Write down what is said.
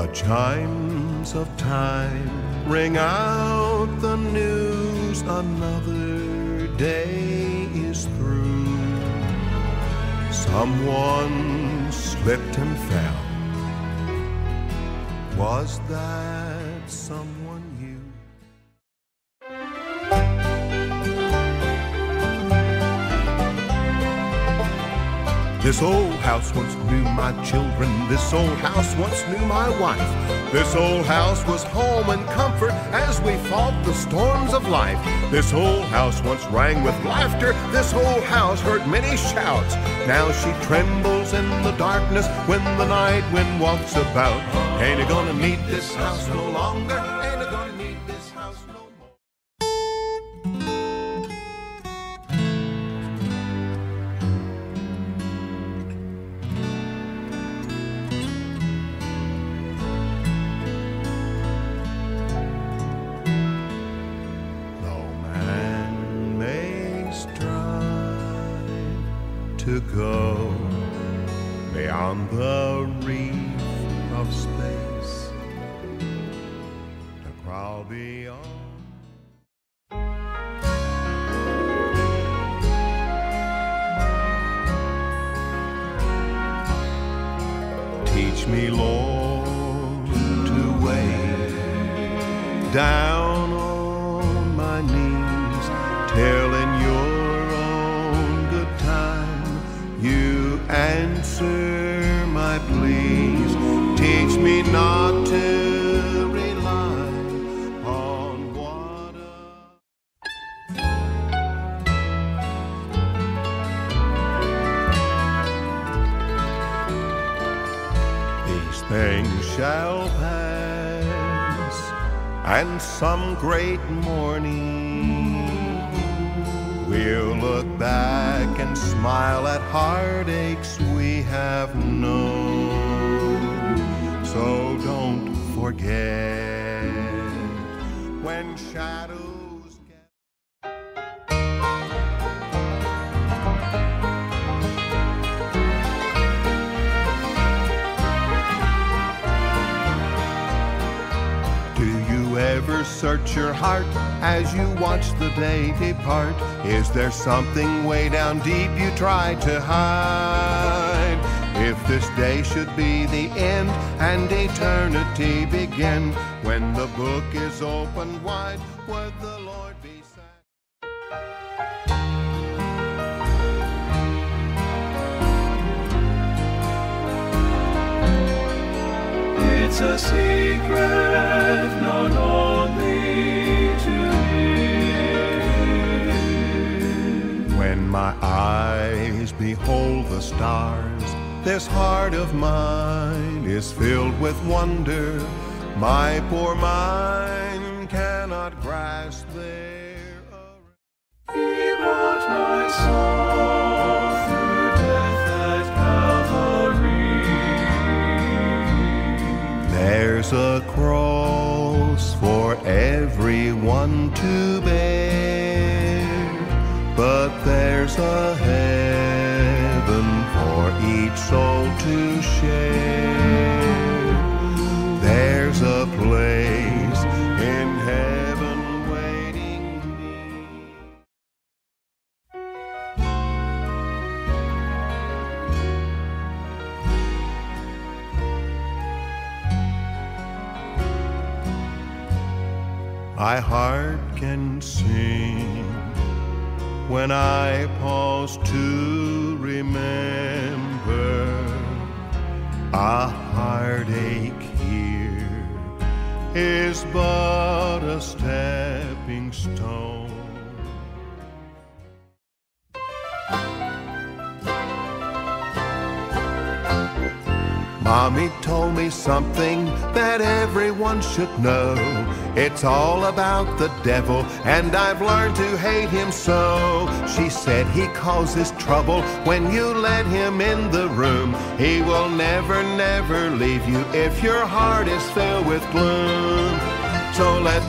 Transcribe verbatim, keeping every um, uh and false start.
chimes of time ring out the news, another day is through. Someone slipped and fell. Was that someone you? This old house once knew my children. This old house once knew my wife. This old house was home and comfort as we fought the storms of life. This old house once rang with laughter. This old house heard many shouts. Now she trembles in the darkness when the night wind walks about. Ain't I gonna need this house no longer? Ain't I gonna need this house no more? To go beyond the reef of space, to crawl beyond. Teach me, Lord, to wait down on my knees till in your answer my pleas. Teach me not to rely on what these things shall pass, and some great morning we'll look back and smile at heartaches we have known. So don't forget when shadows get. Do you ever search your heart as you watch the day depart? Is there something way down deep you try to hide? If this day should be the end and eternity begin, when the book is opened wide, would the Lord be sad? It's a secret known only to me. When my eyes behold the stars, this heart of mine is filled with wonder. My poor mind cannot grasp their array. He brought my soul through death at Calvary. There's a cross for everyone to bear, but there's a heaven for each soul to share. There's a place in heaven waiting me. My heart can sing when I pause to remember. A heartache here is but a stepping stone. Mommy told me something that everyone should know. It's all about the devil, and I've learned to hate him so. She said he causes trouble when you let him in the room. He will never, never leave you if your heart is filled with gloom. So let